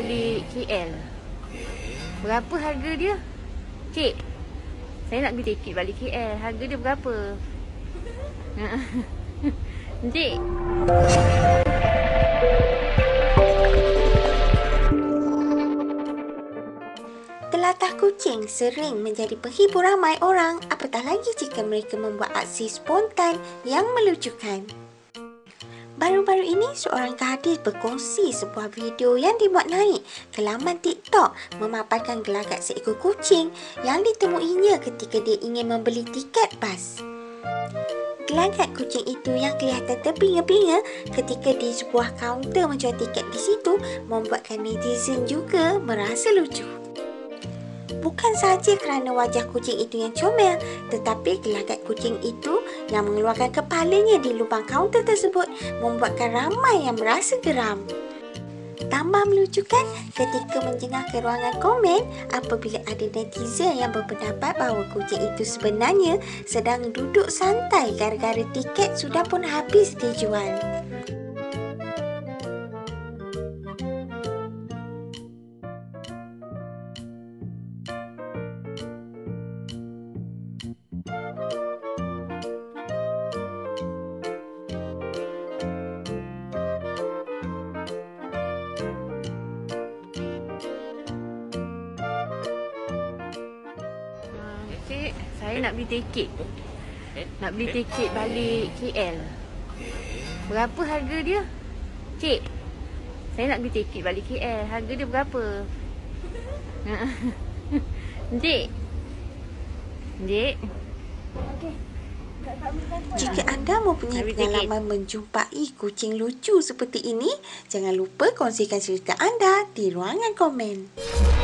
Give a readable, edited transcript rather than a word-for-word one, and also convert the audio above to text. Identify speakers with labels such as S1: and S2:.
S1: balik KL. Berapa harga dia? Cik, saya nak beli tiket balik KL. Harga dia berapa? Cik.
S2: Telatah kucing sering menjadi penghibur ramai orang, apatah lagi jika mereka membuat aksi spontan yang melucukan. Baru-baru ini, seorang gadis berkongsi sebuah video yang dibuat naik ke laman TikTok memaparkan gelagat seekor kucing yang ditemuinya ketika dia ingin membeli tiket bas. Gelagat kucing itu yang kelihatan terbinga-binga ketika di sebuah kaunter menjual tiket di situ membuatkan netizen juga merasa lucu. Bukan sahaja kerana wajah kucing itu yang comel, tetapi gelagat kucing itu yang mengeluarkan kepalanya di lubang kaunter tersebut membuatkan ramai yang merasa geram. Tambah melucukan ketika menjengah ke ruangan komen apabila ada netizen yang berpendapat bahawa kucing itu sebenarnya sedang duduk santai gara-gara tiket sudah pun habis dijual.
S1: Cik, saya nak beli tiket. Nak beli tiket balik KL. Berapa harga dia? Cik, saya nak beli tiket balik KL. Harga dia berapa? Cik. Cik.
S2: Jika anda mempunyai pengalaman menjumpai kucing lucu seperti ini, jangan lupa kongsikan cerita anda di ruangan komen.